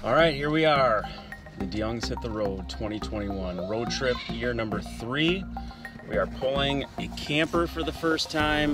All right, here we are. The DeYoungs Hit the Road 2021. Road trip year number 3. We are pulling a camper for the first time.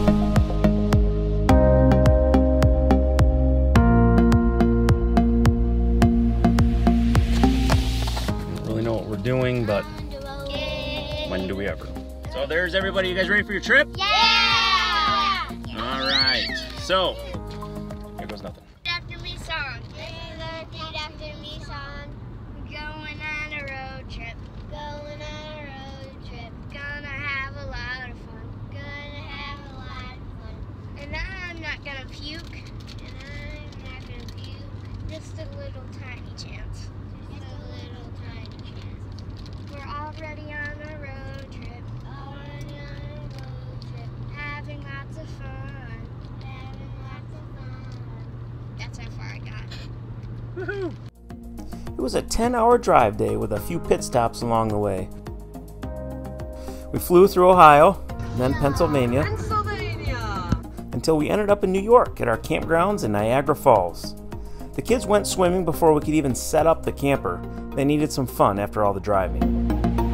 Don't really know what we're doing, but when do we ever? So there's everybody. You guys ready for your trip? Yeah! All right. So, here goes nothing. After me song. Repeat after me song. Going on a road trip. Going on a road trip. Gonna have a lot of fun. Gonna have a lot of fun. And I'm not gonna puke. And I'm not gonna puke. Just a little tiny chance. Just a little tiny chance. We're already on a road trip. Already on a road trip. Having lots of fun. Having lots of fun. That's how far I got. Woohoo! It was a 10-hour drive day with a few pit stops along the way. We flew through Ohio, then Pennsylvania, until we ended up in New York at our campgrounds in Niagara Falls. The kids went swimming before we could even set up the camper. They needed some fun after all the driving.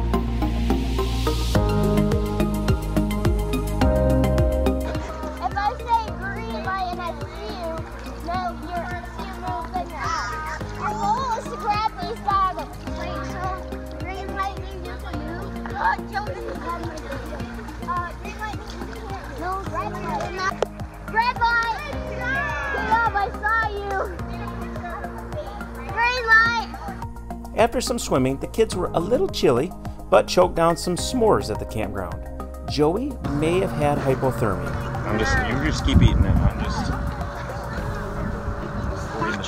If I say green light and I see you, no, you're moving out. Our goal is to grab these goggles. Wait, so green light means you can move? Green light means you can't. No, red light. Red light! Caleb, I saw you. Green light! After some swimming, the kids were a little chilly, but choked down some s'mores at the campground. Joey may have had hypothermia. You just keep eating it. I'm just in the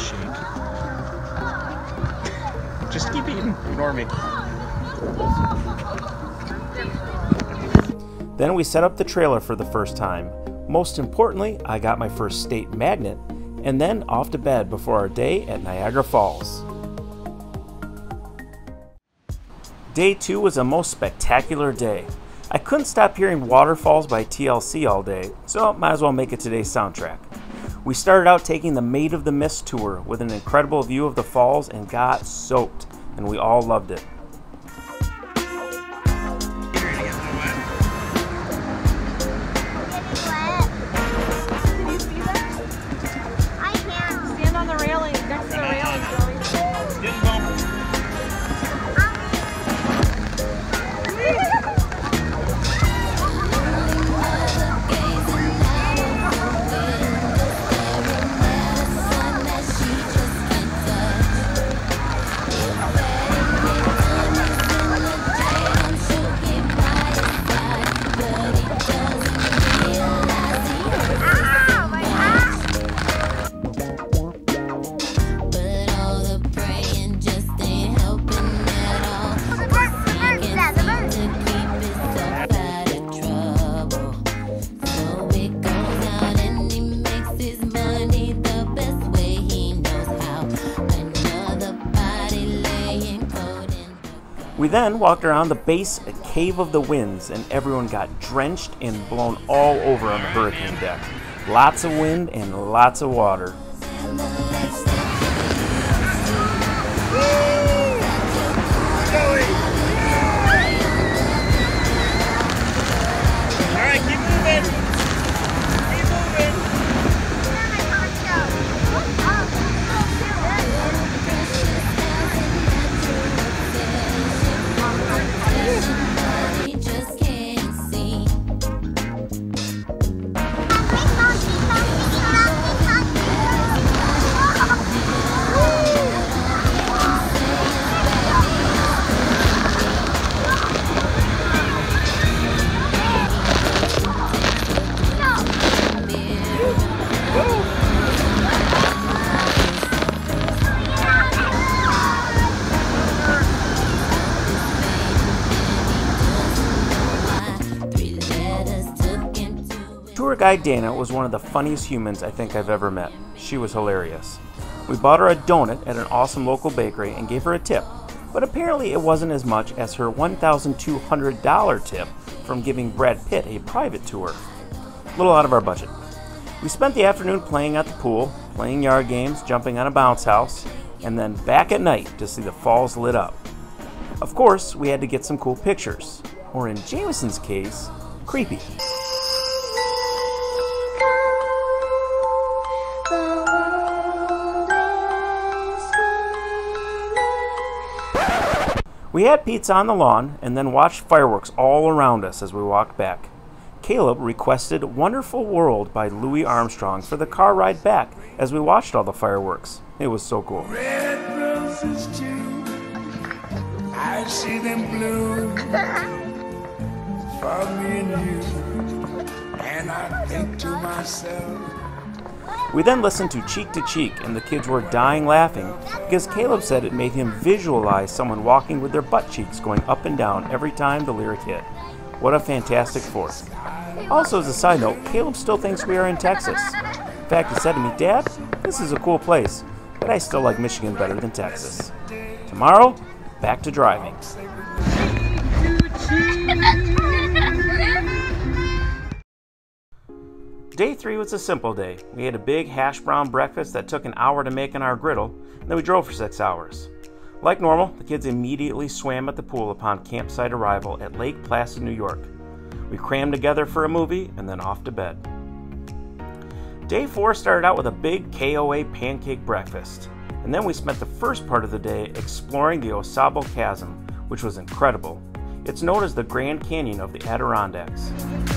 shake. Just keep eating. Ignore me. Then we set up the trailer for the first time. Most importantly, I got my first state magnet, and then off to bed before our day at Niagara Falls. Day 2 was a most spectacular day. I couldn't stop hearing Waterfalls by TLC all day, so might as well make it today's soundtrack. We started out taking the Maid of the Mist tour with an incredible view of the falls and got soaked, and we all loved it. We then walked around the base at Cave of the Winds, and everyone got drenched and blown all over on the hurricane deck. Lots of wind and lots of water. Alright, keep moving. Keep moving. Tour guide Dana was one of the funniest humans I think I've ever met. She was hilarious. We bought her a donut at an awesome local bakery and gave her a tip, but apparently it wasn't as much as her $1,200 tip from giving Brad Pitt a private tour. A little out of our budget. We spent the afternoon playing at the pool, playing yard games, jumping on a bounce house, and then back at night to see the falls lit up. Of course, we had to get some cool pictures, or in Jameson's case, creepy. We had pizza on the lawn and then watched fireworks all around us as we walked back. Caleb requested Wonderful World by Louis Armstrong for the car ride back as we watched all the fireworks. It was so cool. Red roses too, I see them blue for me and you, and I think to myself. We then listened to Cheek to Cheek, and the kids were dying laughing because Caleb said it made him visualize someone walking with their butt cheeks going up and down every time the lyric hit. What a fantastic fourth. Also, as a side note, Caleb still thinks we are in Texas. In fact, he said to me, "Dad, this is a cool place, but I still like Michigan better than Texas." Tomorrow, back to driving. Day 3 was a simple day. We had a big hash brown breakfast that took an hour to make on our griddle, and then we drove for 6 hours. Like normal, the kids immediately swam at the pool upon campsite arrival at Lake Placid, New York. We crammed together for a movie and then off to bed. Day 4 started out with a big KOA pancake breakfast, and then we spent the first part of the day exploring the Au Sable Chasm, which was incredible. It's known as the Grand Canyon of the Adirondacks.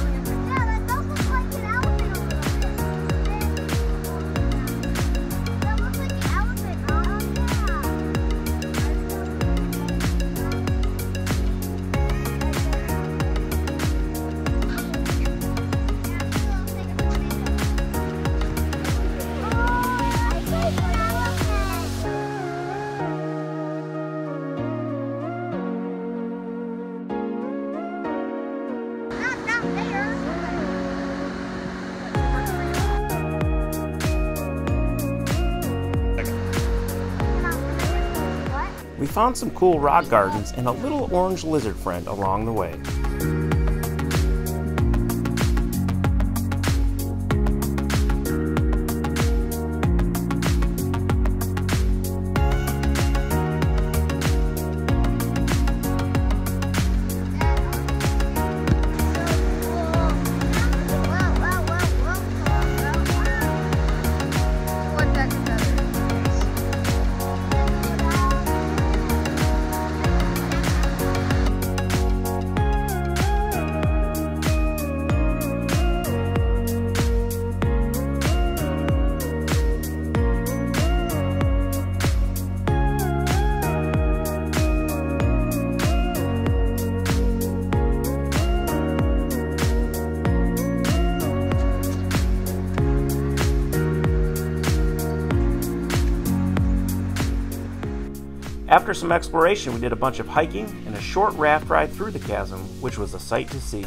We found some cool rock gardens and a little orange lizard friend along the way. After some exploration, we did a bunch of hiking and a short raft ride through the chasm, which was a sight to see.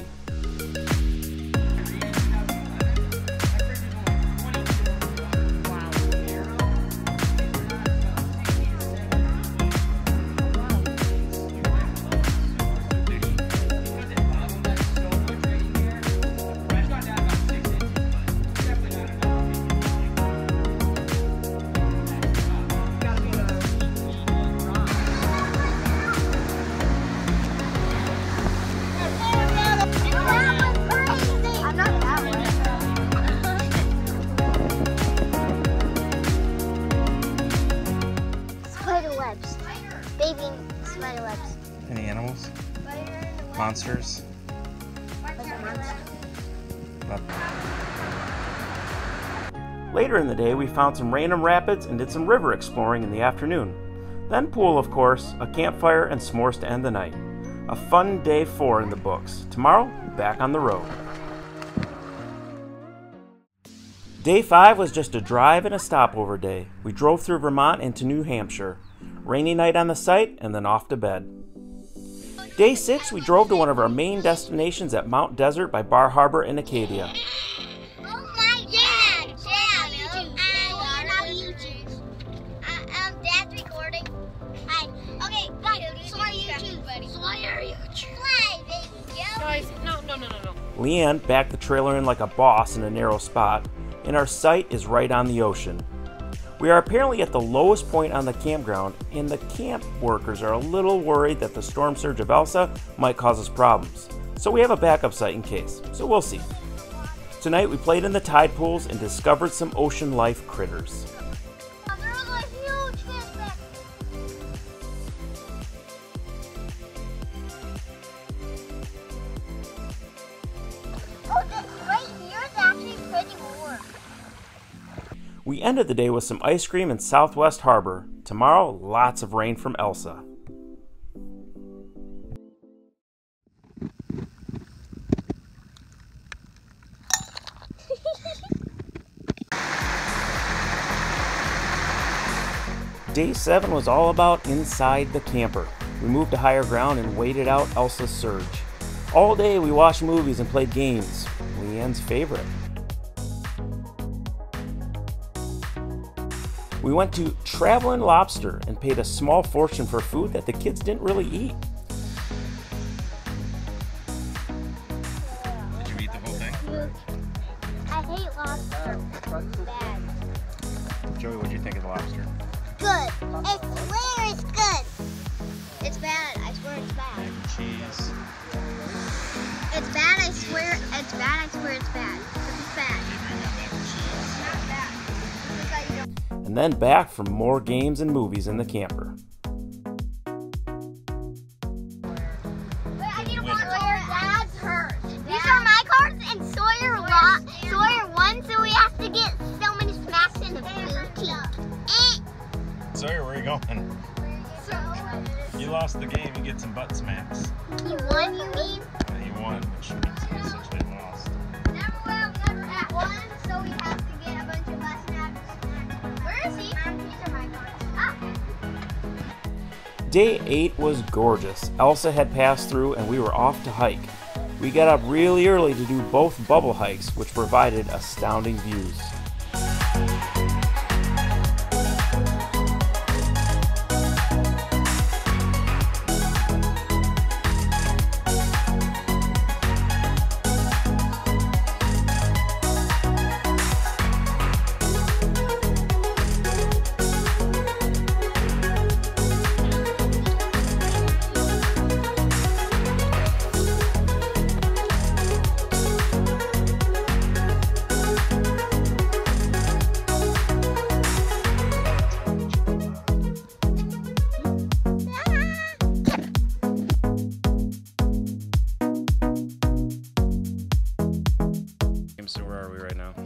Baby spider webs. Any animals? Monsters? Later in the day, we found some random rapids and did some river exploring in the afternoon. Then pool, of course, a campfire, and s'mores to end the night. A fun day 4 in the books. Tomorrow, back on the road. Day 5 was just a drive and a stopover day. We drove through Vermont into New Hampshire. Rainy night on the site, and then off to bed. Day 6, we drove to one of our main destinations at Mount Desert by Bar Harbor in Acadia. Oh my God! Dad, I'm on YouTube. Dad's recording. Hi. Okay, bye. So are YouTube, buddy. So are YouTube. Play, baby. Guys, no. Leanne backed the trailer in like a boss in a narrow spot, and our site is right on the ocean. We are apparently at the lowest point on the campground, and the camp workers are a little worried that the storm surge of Elsa might cause us problems. So we have a backup site in case, so we'll see. Tonight we played in the tide pools and discovered some ocean life critters. There's a huge fish back. Oh, this right here is actually pretty warm. We ended the day with some ice cream in Southwest Harbor. Tomorrow, lots of rain from Elsa. Day 7 was all about inside the camper. We moved to higher ground and waited out Elsa's surge. All day we watched movies and played games. Leanne's favorite. We went to Travelin' Lobster and paid a small fortune for food that the kids didn't really eat. Did you eat the whole thing? I hate lobster. Bad. Joey, what'd you think of the lobster? Good. I swear it's good. It's bad. I swear it's bad. Mac and cheese. It's bad. I swear it's bad. I swear it's bad. It's bad. It's not bad. It's like you don't. And then back for more games and movies in the camper. Wait, I need to watch Sawyer. Dad's hurt. These are my cards and Sawyer won, so we have to get so many smacks in the booty. Sawyer, where are you going? You lost the game, you get some butt smacks. He won, you mean? Yeah, he won, which means he essentially lost. Never have won, so we have to get a bunch of butt smacks. Where is he? These are my cards. Ah. Day 8 was gorgeous. Elsa had passed through and we were off to hike. We got up really early to do both bubble hikes, which provided astounding views. So where are we right now?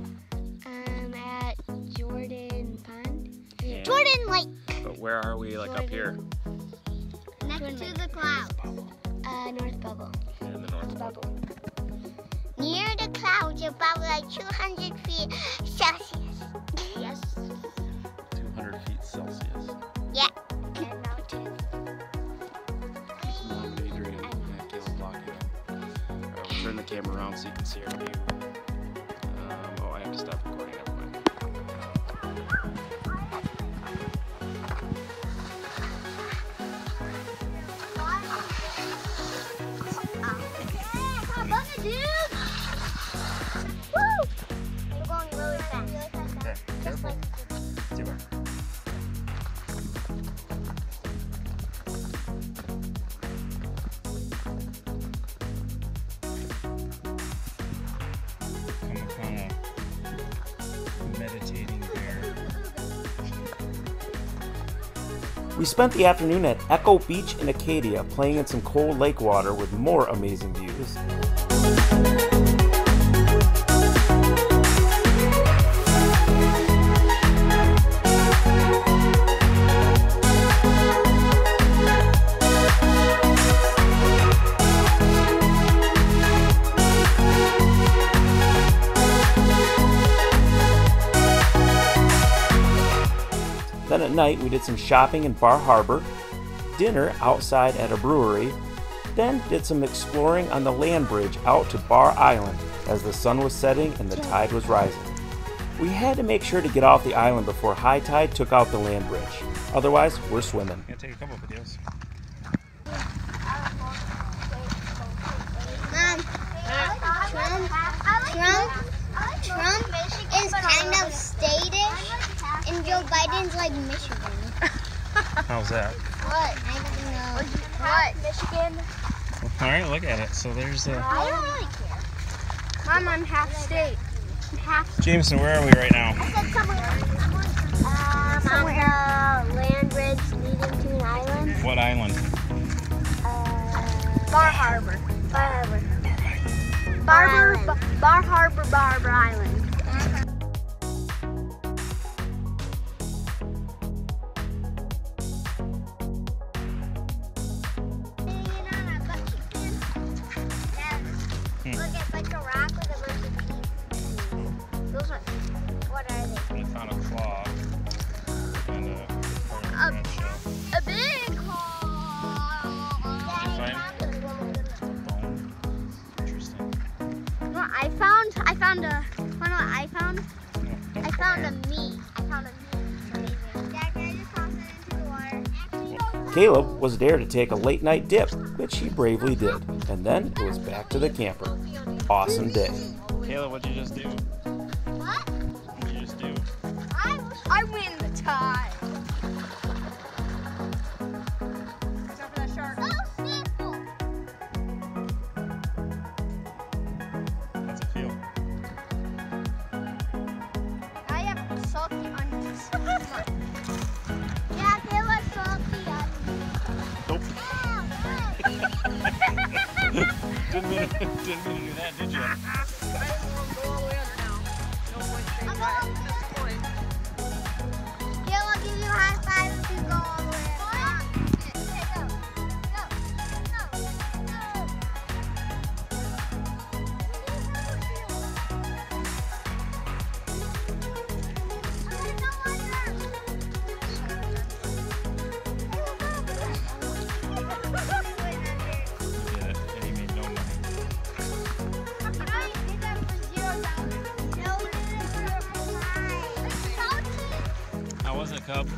At Jordan Pond. And- Jordan Lake. But where are we, like up here? Next to the clouds. North Bubble. In the North Bubble. Near the clouds, about like 200 feet Celsius. Yes. 200 feet Celsius. Yeah. And mountain. It's not daydream. Yeah, Caleb blocking it. Alright, we'll turn the camera around so you can see our view. Oh, I have to stop recording that point. Woo! We're going really fast. Okay, careful. See where. Kind of meditating there. We spent the afternoon at Echo Beach in Acadia playing in some cold lake water with more amazing views. Then at night we did some shopping in Bar Harbor, dinner outside at a brewery, then did some exploring on the land bridge out to Bar Island as the sun was setting and the tide was rising. We had to make sure to get off the island before high tide took out the land bridge. Otherwise, we're swimming. I'm gonna take a couple of videos. Trump is kind of statish And Joe Biden's like Michigan. How's that? What? I don't know. What? Michigan? All right, look at it. So there's I don't really care. Mom, I'm half state. I'm half. Jameson, where are we right now? I said somewhere. On the land bridge leading to an island. What island? Bar Harbor. Bar Harbor. Bar Harbor Island. Look, it's like a rock with a bunch of teeth. Those are, what are they? We found a claw and a shell. A big claw. Did you find a bone? Interesting. What I found a, what I found? I found a meat. Dad, can I just toss it into the water? Caleb was dared to take a late night dip, which he bravely did. And then it was back to the camper. Awesome day. Caleb, what'd you just do? What? What'd you just do? I win the tie. Except for that shark. So simple. How's it feel? I have salty onions. Yeah, they were salty onions. Nope. Didn't mean to do that, did you? I didn't want to go all the way under now. No point staying by at this point. Yeah, I'll give you a high five if you go all the way. Okay, go. You did it, and he made no money. How was it, Cub?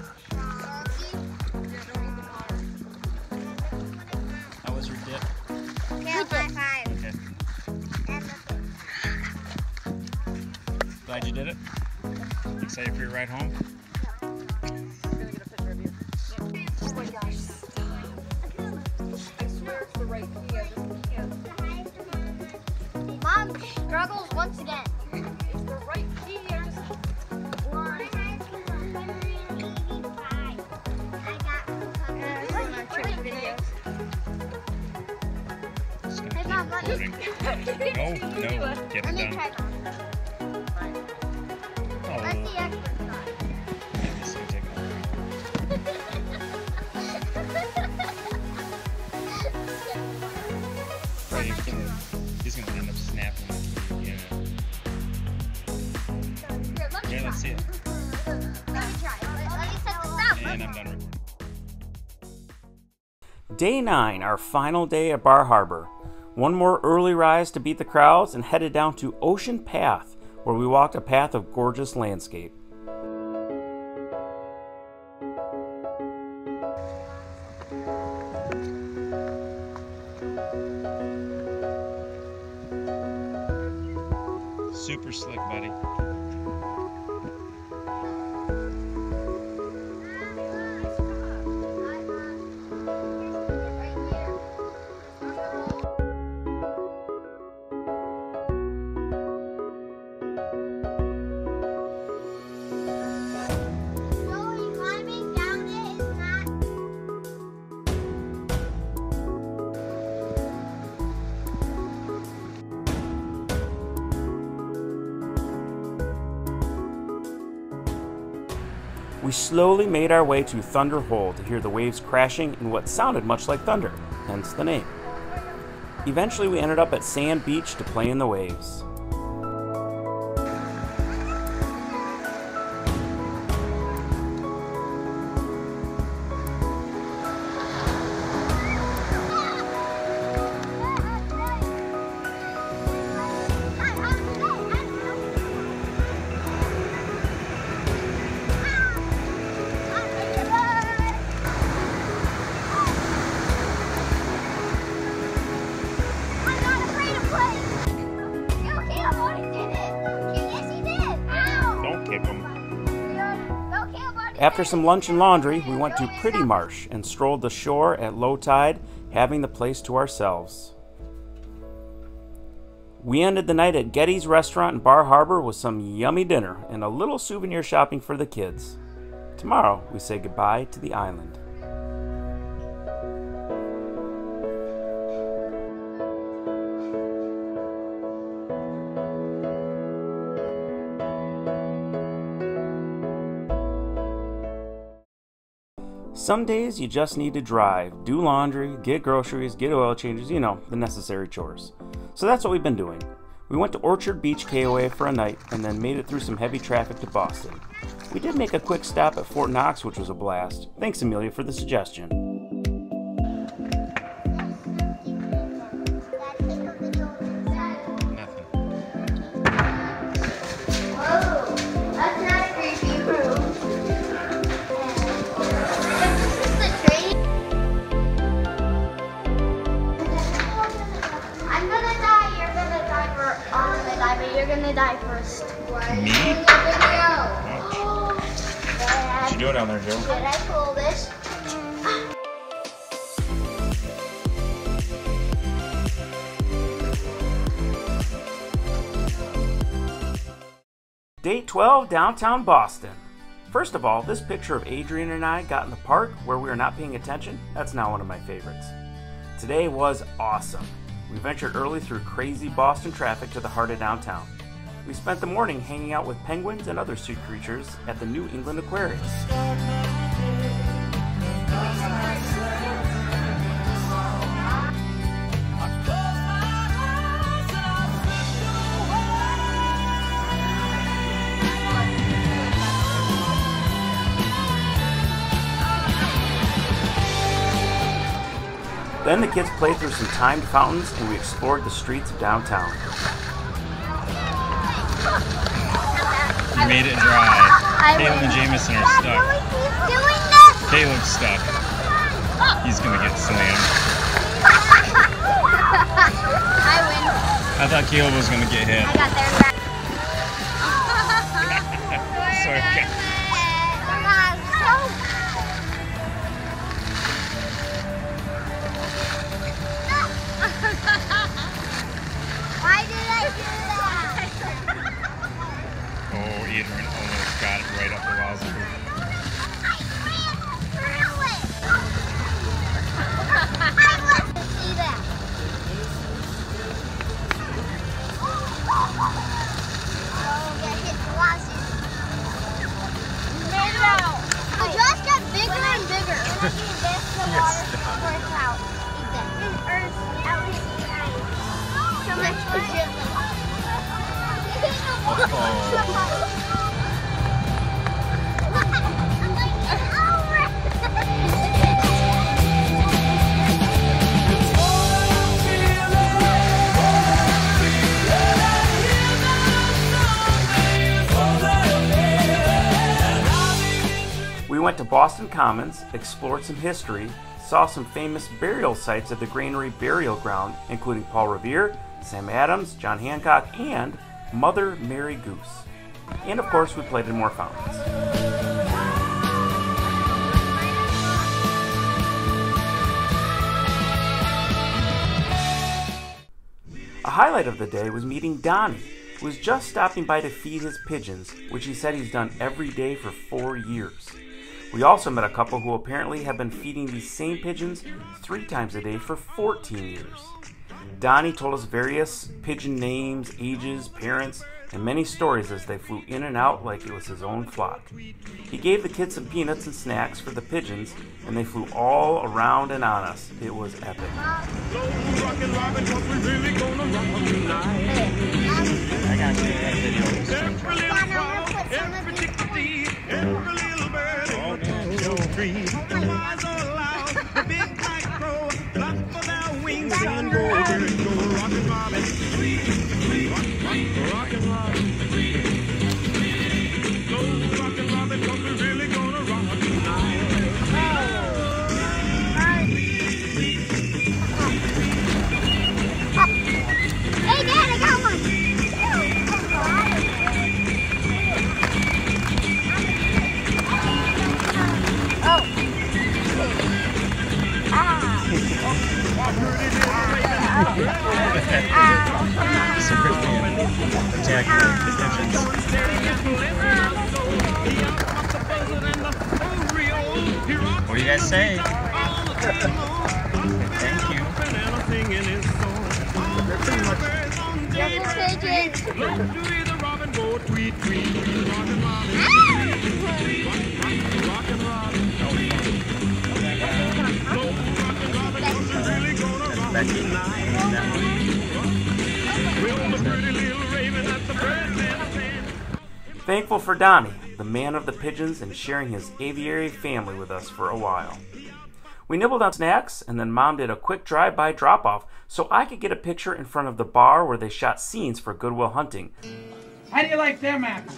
How was your dip? Okay. Glad you did it? Excited for your ride home? I'm gonna get a picture of you. Oh my gosh. I swear it's the right key. I just can't. Mom struggles once again. It's the right key. I just. Just gonna Hey, keep Mom, let me- recording. No, get Let it me done. try mom. Oh, That's the expert side. this is gonna take a while. Right, he's gonna end up snapping the key again. Here, let me Yeah, try. let's see it. Let me try. Let me set this up. And I'm done recording. Day 9, our final day at Bar Harbor. One more early rise to beat the crowds and headed down to Ocean Path, where we walked a path of gorgeous landscape. Super slick, buddy. Slowly climbing down it is not. We slowly made our way to Thunder Hole to hear the waves crashing in what sounded much like thunder, hence the name. Eventually we ended up at Sand Beach to play in the waves. I'm not afraid of play. After some lunch and laundry, we went to Pretty Marsh and strolled the shore at low tide, having the place to ourselves. We ended the night at Getty's Restaurant in Bar Harbor with some yummy dinner and a little souvenir shopping for the kids. Tomorrow, we say goodbye to the island. Some days you just need to drive, do laundry, get groceries, get oil changes, you know, the necessary chores. So that's what we've been doing. We went to Orchard Beach KOA for a night and then made it through some heavy traffic to Boston. We did make a quick stop at Fort Knox, which was a blast. Thanks, Amelia, for the suggestion. You're gonna die first. Me? What you doing down there, Joe? Did I pull this? Day 12, downtown Boston. First of all, this picture of Adrian and I got in the park where we were not paying attention, that's now one of my favorites. Today was awesome. We ventured early through crazy Boston traffic to the heart of downtown. We spent the morning hanging out with penguins and other sea creatures at the New England Aquarium. Then the kids played through some timed fountains and we explored the streets of downtown. You made it dry. Caleb and Jameson are stuck. Caleb's stuck. He's gonna get slammed. I win. I thought Caleb was gonna get hit. I got there. Sorry. Why did I do that? Oh, Adrian almost got it right up the wazoo. I ran through it. I want to see that. Oh, get hit the wazoo. You made it out. The jaws got bigger and bigger. When I do this, the water squirts out. Eat that. In Earth, at least so much for Jim. We went to Boston Commons, explored some history, saw some famous burial sites at the Granary Burial Ground, including Paul Revere, Sam Adams, John Hancock, and Mother Mary Goose. And of course, we played in more fountains. A highlight of the day was meeting Donnie, who was just stopping by to feed his pigeons, which he said he's done every day for 4 years. We also met a couple who apparently have been feeding these same pigeons 3 times a day for 14 years. Donnie told us various pigeon names, ages, parents, and many stories as they flew in and out like it was his own flock. He gave the kids some peanuts and snacks for the pigeons, and they flew all around and on us. It was epic. I got to that video. Hey, Dad, I got one. Attack the pigeons. What do you guys say? Thank you. Thankful for Donnie, the man of the pigeons, and sharing his aviary family with us for a while. We nibbled on snacks, and then Mom did a quick drive-by drop-off so I could get a picture in front of the bar where they shot scenes for Good Will Hunting. How do you like them apples?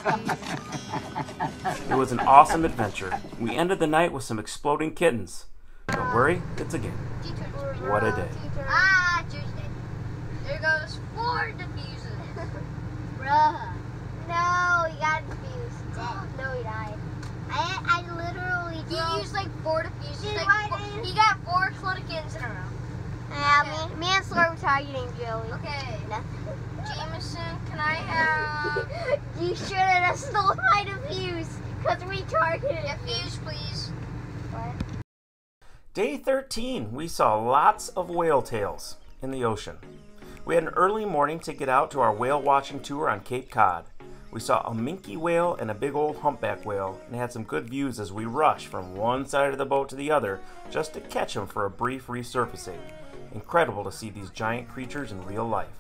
It was an awesome adventure. We ended the night with some exploding kittens. Don't worry, it's a game. What a day. Ah, Tuesday. There goes 4 diffuses. Bruh. No, he got diffused. No, he died. I literally He used like 4 diffuses. He got 4 exploded kittens in a row. Yeah, okay. Manslaughter targeting Joey. Okay. Jameson, can I have... You should have stolen my diffuse, because we targeted diffuse, please. What? Day 13, we saw lots of whale tails in the ocean. We had an early morning to get out to our whale watching tour on Cape Cod. We saw a minke whale and a big old humpback whale and had some good views as we rushed from one side of the boat to the other just to catch them for a brief resurfacing. Incredible to see these giant creatures in real life.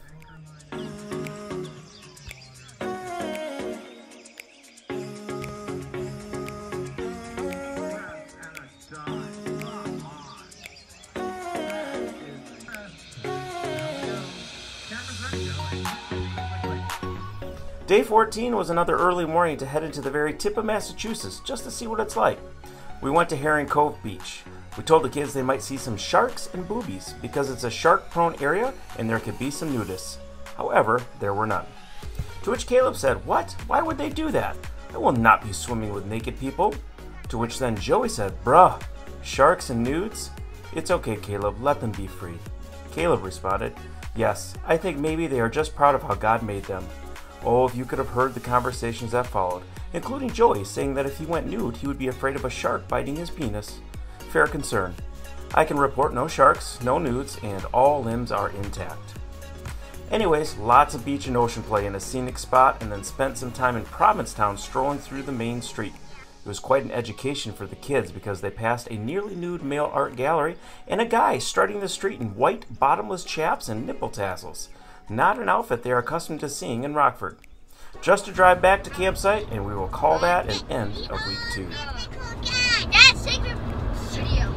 Day 14 was another early morning to head into the very tip of Massachusetts just to see what it's like. We went to Herring Cove Beach. We told the kids they might see some sharks and boobies because it's a shark-prone area and there could be some nudists. However, there were none. To which Caleb said, "What? Why would they do that? I will not be swimming with naked people." To which then Joey said, "Bruh, sharks and nudes? It's okay, Caleb, let them be free." Caleb responded, "Yes, I think maybe they are just proud of how God made them." Oh, if you could have heard the conversations that followed, including Joey saying that if he went nude, he would be afraid of a shark biting his penis. Fair concern. I can report no sharks, no nudes, and all limbs are intact. Anyways, lots of beach and ocean play in a scenic spot, and then spent some time in Provincetown strolling through the main street. It was quite an education for the kids because they passed a nearly nude male art gallery and a guy strutting the street in white bottomless chaps and nipple tassels. Not an outfit they are accustomed to seeing in Rockford. Just to drive back to campsite, and we will call that an end of week 2. That's Secret Studio.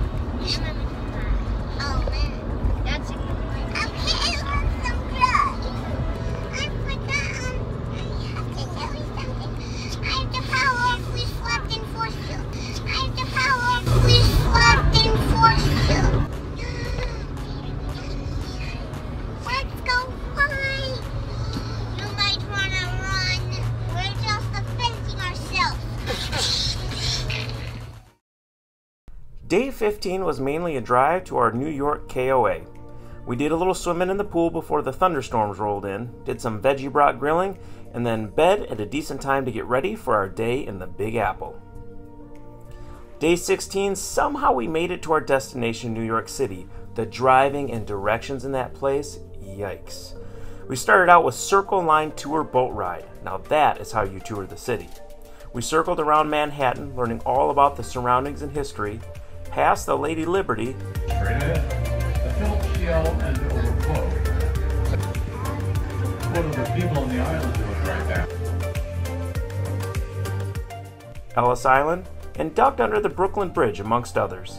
Oh man, that's Secret. Okay, I want some bread. I forgot. I have to tell you something. I have the power of we slept in force you. I have the power of we slept in force you. Let's go fly. You might wanna run. We're just defending ourselves. Day 15 was mainly a drive to our New York KOA. We did a little swimming in the pool before the thunderstorms rolled in, did some veggie brat grilling, and then bed at a decent time to get ready for our day in the Big Apple. Day 16, somehow we made it to our destination, New York City. The driving and directions in that place, yikes. We started out with Circle Line Tour boat ride. Now that is how you tour the city. We circled around Manhattan, learning all about the surroundings and history, past the Lady Liberty, the Phillips Shell and overflow. What are the people on the island doing right now? Ellis Island, and ducked under the Brooklyn Bridge, amongst others.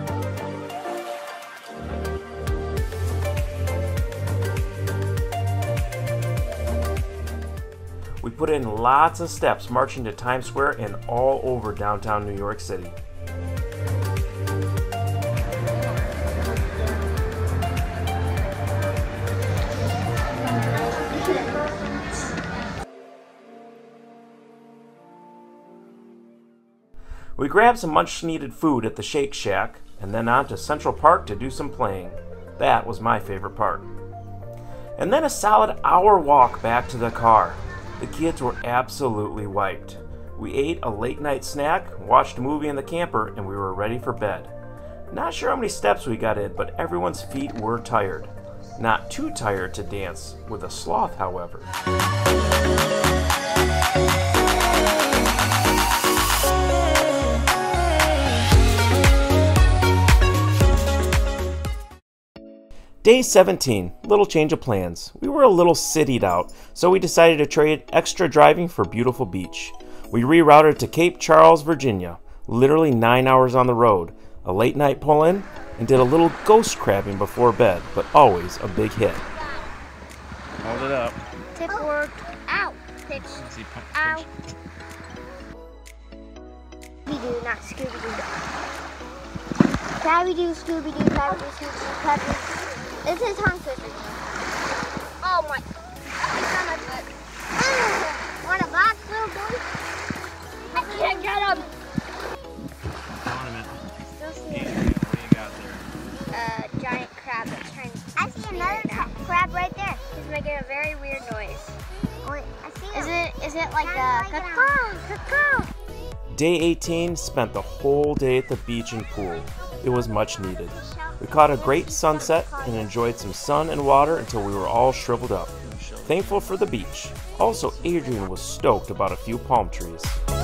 We put in lots of steps marching to Times Square and all over downtown New York City. We grabbed some much-needed food at the Shake Shack, and then on to Central Park to do some playing. That was my favorite part. And then a solid hour walk back to the car. The kids were absolutely wiped. We ate a late night snack, watched a movie in the camper, and we were ready for bed. Not sure how many steps we got in, but everyone's feet were tired. Not too tired to dance with a sloth, however. Day 17, little change of plans. We were a little citied out, so we decided to trade extra driving for beautiful beach. We rerouted to Cape Charles, Virginia, literally 9 hours on the road, a late night pull-in, and did a little ghost crabbing before bed, but always a big hit. Hold it up. Tip work. Ow. Pitch. Ow. Scooby-Doo, not Scooby-Doo. Crabby-Doo, Scooby-Doo, Crabby-Doo, Scooby-Doo, Crabby-Doo. This is tongue twister. Oh my. It's on my foot. Want a box, little boy? I can't get him. Hold on a minute. Still see What it. do you got there? Giant crab that's trying to. I see another crab right there. He's making a very weird noise. Wait, I see him. Is it like a caw? Day 18 spent the whole day at the beach and pool. It was much needed. We caught a great sunset and enjoyed some sun and water until we were all shriveled up. Thankful for the beach. Also, Adrian was stoked about a few palm trees.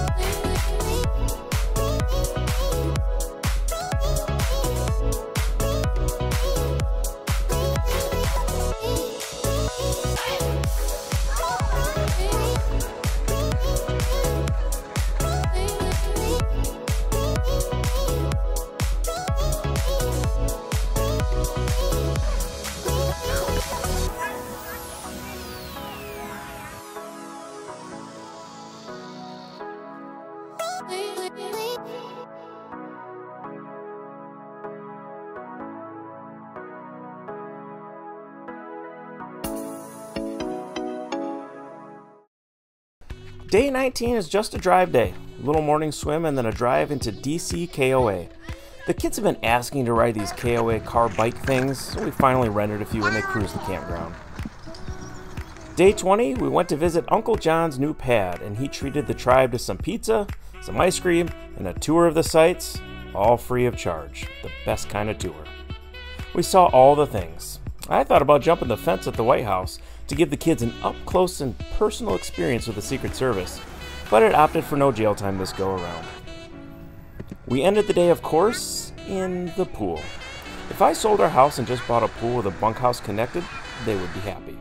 Day 19 is just a drive day. A little morning swim and then a drive into DC KOA. The kids have been asking to ride these KOA car bike things, so we finally rented a few and they cruised the campground. Day 20, we went to visit Uncle John's new pad, and he treated the tribe to some pizza, some ice cream, and a tour of the sites, all free of charge. The best kind of tour. We saw all the things. I thought about jumping the fence at the White House to give the kids an up-close and personal experience with the Secret Service, but it opted for no jail time this go-around. We ended the day, of course, in the pool. If I sold our house and just bought a pool with a bunkhouse connected, they would be happy.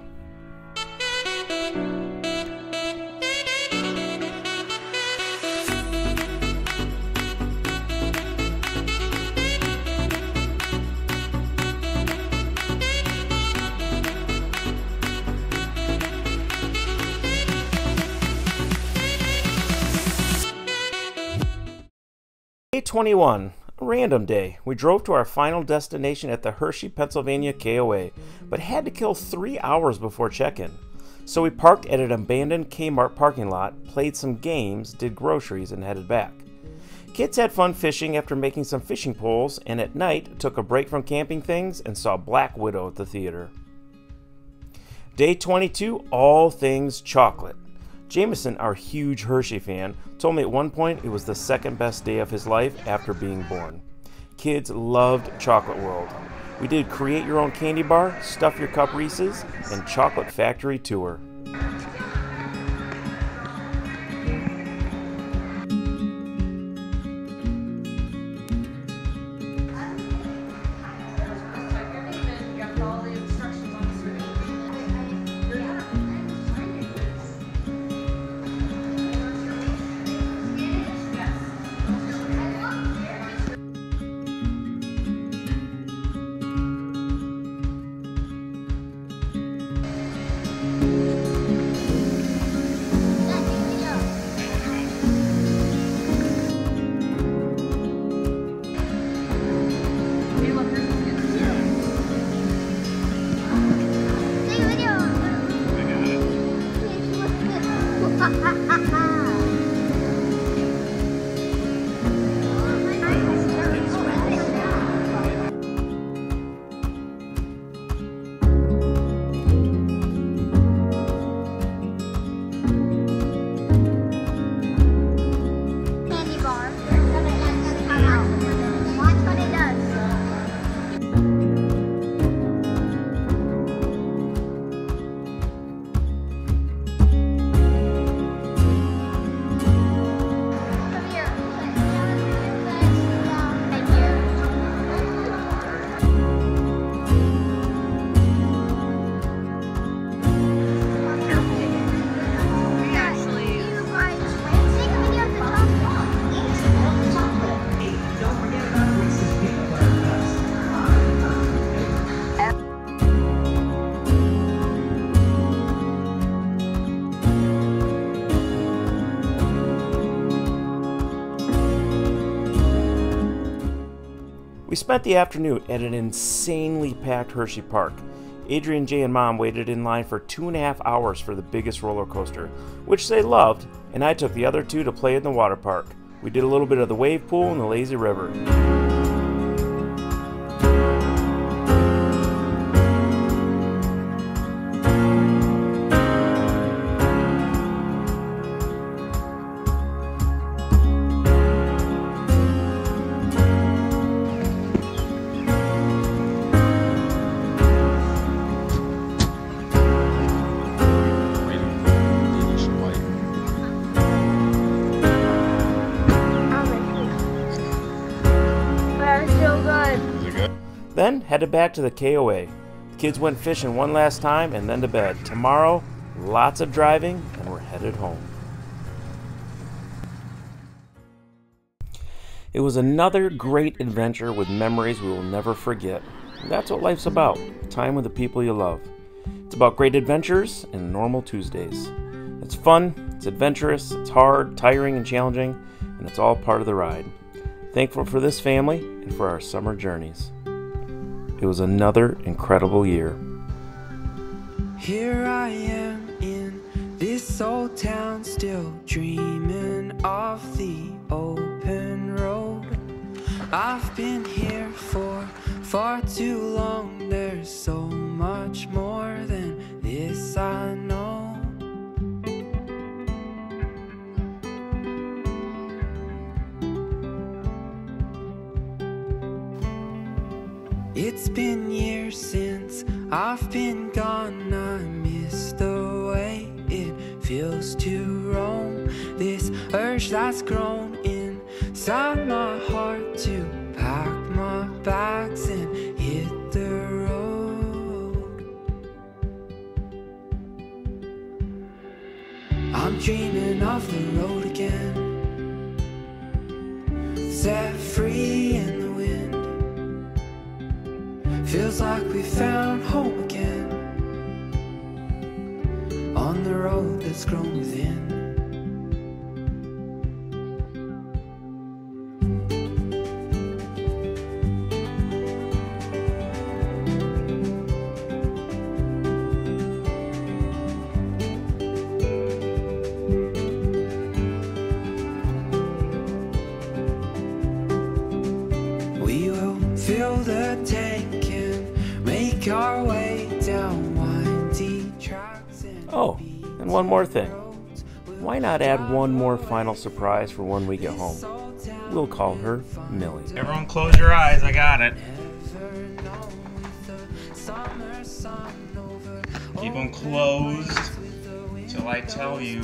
Day 21, a random day. We drove to our final destination at the Hershey, Pennsylvania KOA, but had to kill 3 hours before check-in. So we parked at an abandoned Kmart parking lot, played some games, did groceries, and headed back. Kids had fun fishing after making some fishing poles, and at night took a break from camping things and saw Black Widow at the theater. Day 22, all things chocolate. Jameson, our huge Hershey fan, told me at one point it was the second best day of his life after being born. Kids loved Chocolate World. We did create your own candy bar, stuff your cup Reese's, and chocolate factory tour. We spent the afternoon at an insanely packed Hershey Park. Adrian, Jay, and Mom waited in line for 2.5 hours for the biggest roller coaster, which they loved, and I took the other two to play in the water park. We did a little bit of the wave pool and the lazy river. Then headed back to the KOA. The kids went fishing one last time and then to bed. Tomorrow, lots of driving, and we're headed home. It was another great adventure with memories we will never forget. That's what life's about, time with the people you love. It's about great adventures and normal Tuesdays. It's fun, it's adventurous, it's hard, tiring, and challenging, and it's all part of the ride. Thankful for this family and for our summer journeys. It was another incredible year. Here I am in this old town, still dreaming of the open road. I've been here for far too long. There's so much more than this I know. It's been years since I've been gone. I miss the way it feels to roam. This urge that's grown inside my heart to pack my bags and hit the road. I'm dreaming of the road again, set free in the wind. Feels like we found home again, on the road that's grown within. We will fill the tank and make our way down windy tracks. Oh, and one more thing. Why not add one more final surprise for when we get home? We'll call her Millie. Everyone close your eyes, I got it. Keep them closed till I tell you.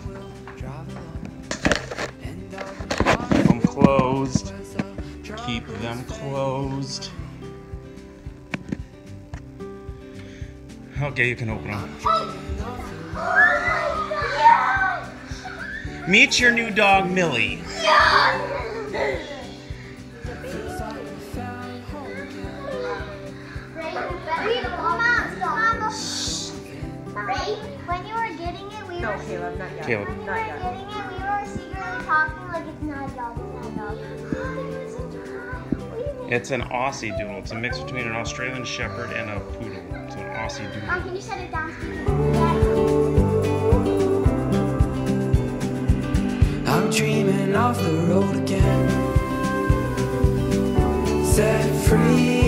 Keep them closed. Keep them closed. Okay, you can open them. Meet your new dog, Millie. When you were getting it, we No, were Caleb, not yet. Caleb. when you were getting it, we were secretly talking like it's not a dog, it's not a dog. It's an Aussie Doodle. It's a mix between an Australian Shepherd and a Poodle. It's an Aussie Doodle. Can you set it down? I'm dreaming of the road again, set free